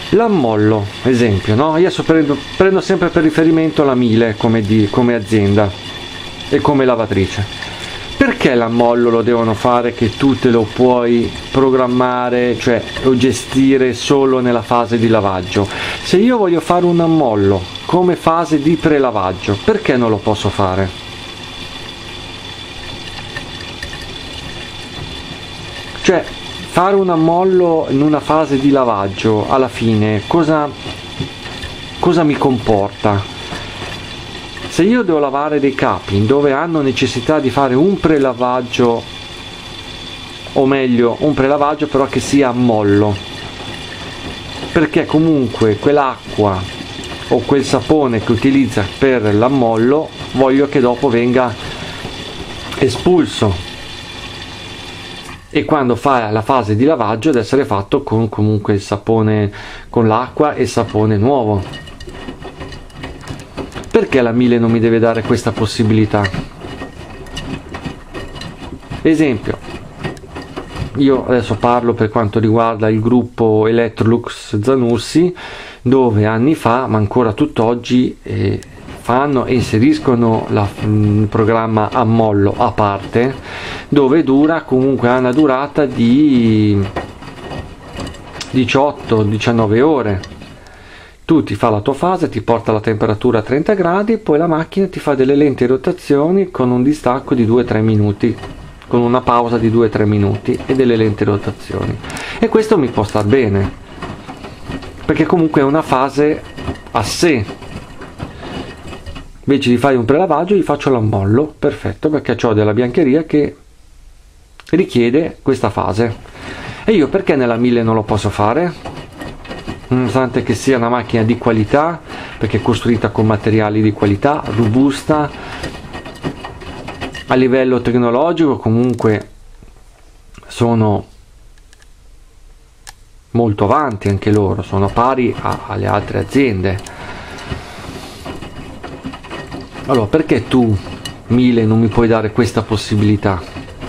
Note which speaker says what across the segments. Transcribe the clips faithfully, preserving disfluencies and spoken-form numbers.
Speaker 1: L'ammollo, esempio, no? Io adesso prendo, prendo sempre per riferimento la Miele come, di, come azienda e come lavatrice. Perché l'ammollo lo devono fare che tu te lo puoi programmare, cioè o gestire solo nella fase di lavaggio? Se io voglio fare un ammollo come fase di prelavaggio, perché non lo posso fare? Cioè, fare un ammollo in una fase di lavaggio, alla fine, cosa, cosa mi comporta? Se io devo lavare dei capi dove hanno necessità di fare un prelavaggio, o meglio, un prelavaggio però che sia ammollo, perché comunque quell'acqua o quel sapone che utilizza per l'ammollo voglio che dopo venga espulso, e quando fa la fase di lavaggio deve essere fatto con comunque il sapone, con l'acqua e il sapone nuovo. Perché la Miele non mi deve dare questa possibilità? Esempio, io adesso parlo per quanto riguarda il gruppo Electrolux Zanussi, dove anni fa, ma ancora tutt'oggi, eh, fanno e inseriscono la, il programma ammollo a parte, dove dura comunque ha una durata di diciotto diciannove ore. Tu ti fa la tua fase, ti porta la temperatura a trenta gradi, poi la macchina ti fa delle lenti rotazioni con un distacco di due tre minuti, con una pausa di due tre minuti e delle lenti rotazioni, e questo mi può star bene perché comunque è una fase a sé. Invece di fare un prelavaggio gli faccio l'ammollo, perfetto, perché ho della biancheria che richiede questa fase. E io perché nella Miele non lo posso fare? Nonostante che sia una macchina di qualità, perché è costruita con materiali di qualità, robusta, a livello tecnologico comunque sono molto avanti anche loro, sono pari a, alle altre aziende. Allora, perché tu, Miele, non mi puoi dare questa possibilità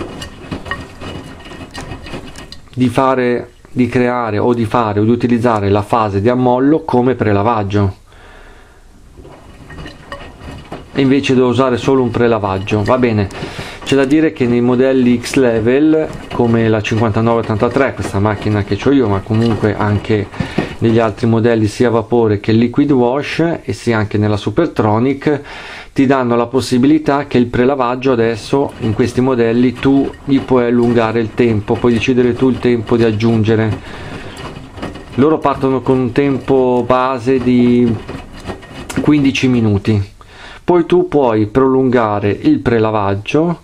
Speaker 1: di fare, di creare o di fare o di utilizzare la fase di ammollo come prelavaggio? E invece devo usare solo un prelavaggio. Va bene, c'è da dire che nei modelli X-Level, come la cinquantanove ottantatré, questa macchina che ho io, ma comunque anche negli altri modelli sia vapore che liquid wash, e sia anche nella Supertronic, ti danno la possibilità che il prelavaggio adesso in questi modelli tu gli puoi allungare il tempo, puoi decidere tu il tempo di aggiungere. Loro partono con un tempo base di quindici minuti, poi tu puoi prolungare il prelavaggio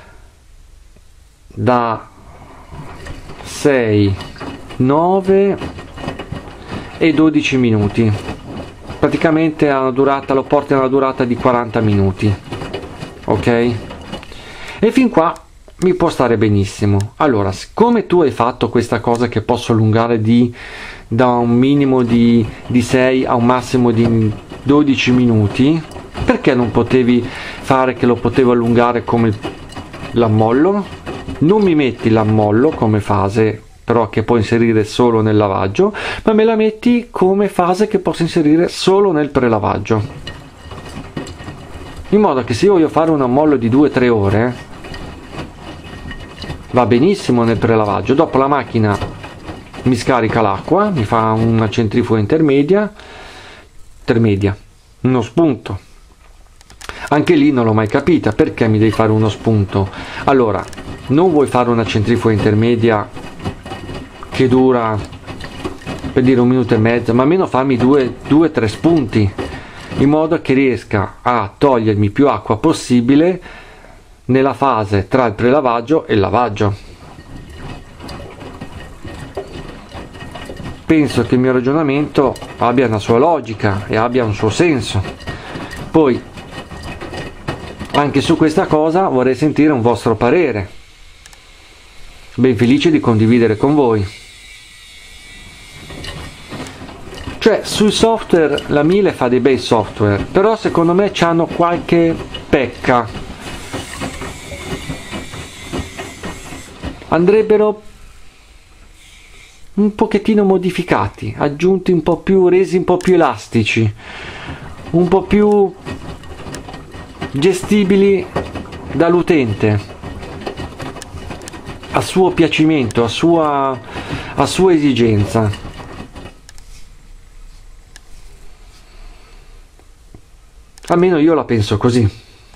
Speaker 1: da sei, nove e dodici minuti. Praticamente ha una durata, lo porta a una durata di quaranta minuti, ok? E fin qua mi può stare benissimo. Allora, siccome tu hai fatto questa cosa che posso allungare di da un minimo di, di sei a un massimo di dodici minuti, perché non potevi fare che lo potevo allungare come l'ammollo? Non mi metti l'ammollo come fase però che puoi inserire solo nel lavaggio, ma me la metti come fase che posso inserire solo nel prelavaggio, in modo che se io voglio fare un ammollo di due tre ore va benissimo nel prelavaggio, dopo la macchina mi scarica l'acqua, mi fa una centrifuga intermedia intermedia uno spunto. Anche lì non l'ho mai capita, perché mi devi fare uno spunto? Allora, non vuoi fare una centrifuga intermedia che dura, per dire, un minuto e mezzo, ma almeno fammi due o tre spunti, in modo che riesca a togliermi più acqua possibile nella fase tra il prelavaggio e il lavaggio. Penso che il mio ragionamento abbia una sua logica e abbia un suo senso. Poi anche su questa cosa vorrei sentire un vostro parere, ben felice di condividere con voi. Cioè, sui software la Miele fa dei bei software, però secondo me c'hanno qualche pecca, andrebbero un pochettino modificati, aggiunti un po' più, resi un po' più elastici, un po' più gestibili dall'utente a suo piacimento, a sua, a sua esigenza. Almeno io la penso così.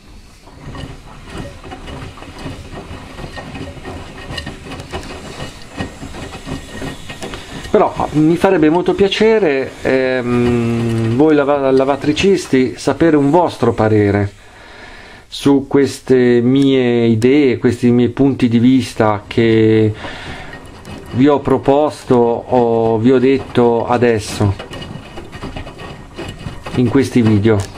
Speaker 1: Però mi farebbe molto piacere, ehm, voi lava lavatricisti, sapere un vostro parere su queste mie idee, questi miei punti di vista che vi ho proposto o vi ho detto adesso in questi video.